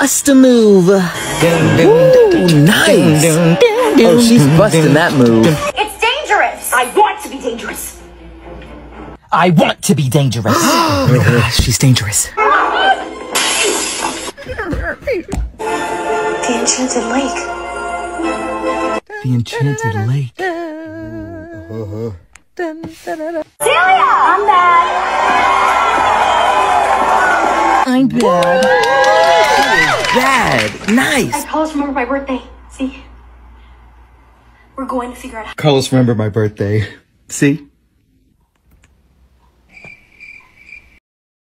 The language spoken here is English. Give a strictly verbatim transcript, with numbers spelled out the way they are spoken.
bust a move. Ooh, nice. Oh, she's busting that move. It's dangerous. I want to be dangerous. I want to be dangerous. Oh, she's dangerous. The Enchanted Lake. The Enchanted Lake. Uh-huh. Celia! I'm bad. I'm bad. Bad. Nice. I Carlos remember my birthday. See? We're going to figure it out. Carlos remember my birthday. See?